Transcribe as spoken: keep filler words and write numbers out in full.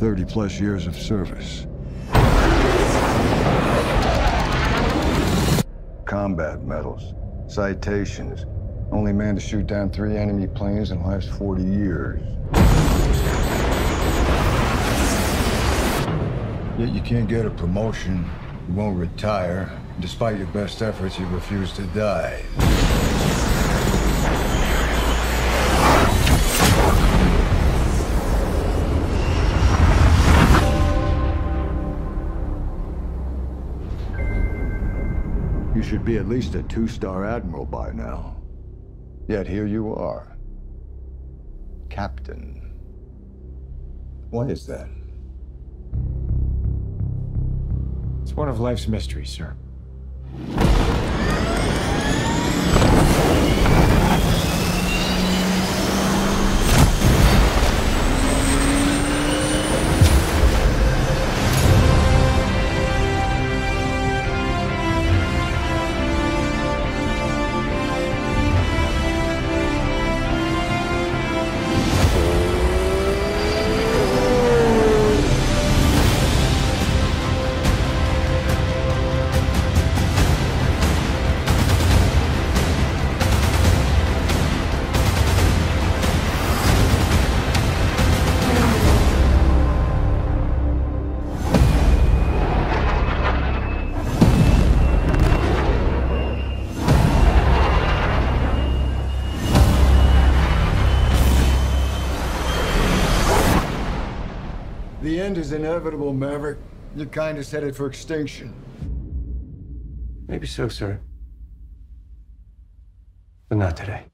thirty plus years of service. Combat medals, citations. Only man to shoot down three enemy planes in the last forty years. Yet you can't get a promotion, you won't retire. Despite your best efforts, you refuse to die. You should be at least a two-star admiral by now. Yet here you are, Captain. Why is that? It's one of life's mysteries, sir. The end is inevitable, Maverick. Your kind is headed for extinction. Maybe so, sir. But not today.